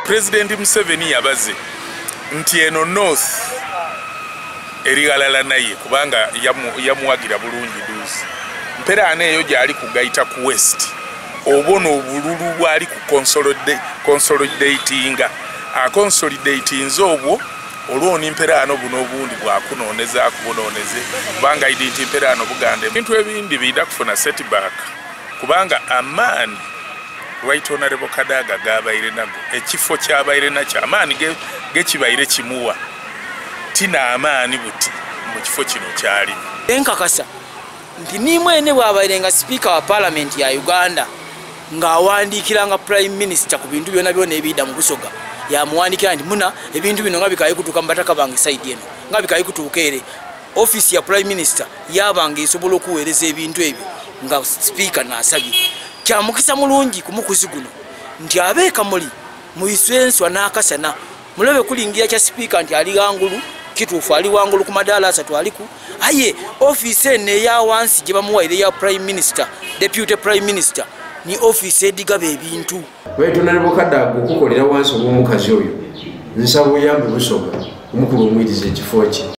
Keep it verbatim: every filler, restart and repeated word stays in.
President Museveni yabaze nti eno North erigalala naye kubanga yamuwagira bulungi duzi mperane eyo gyali kugaita ku West obono obululu bwali ku consolidatinga a consolidating obwo olwoni mperano buno obundi bwakunoneza kubononeze kubanga idinti mperano bugande bintu ebindi bida kufuna setback kubanga amani Right Honorable Kadaga gabaire nago ekifo kyabaire nakyo amani ge gekibaire kimuwa tina amani buti mu kifo kino kyali enkakasa nti nimwene bwabaire nga speaker wa parliament ya Uganda nga awandikiranga prime minister ku bintu byona byona ebida mu Busoga ya muwandikira nti muna ebintu bino nga bikaye kutuka mbataka bange side eno nga bikaye kutukere office ya prime minister yabange isobola okuweereza ebintu ebyo nga speaker nasabye kya mukisa mulungi kumukuzi guno nti abeeka muli muiswenswa nakasana mulobe kulingira kya speaker nti ali gangulu kitufu ali wangulu ku madala asatu aliku aye office ene ya wansi gye bamuwaire ya prime minister deputy prime minister ni office edigabe ebintu Right Honorable Kadaga okukolera wansi omwomukazi oyo nsabo yambe Busoga omukulu omwirize ekifo kye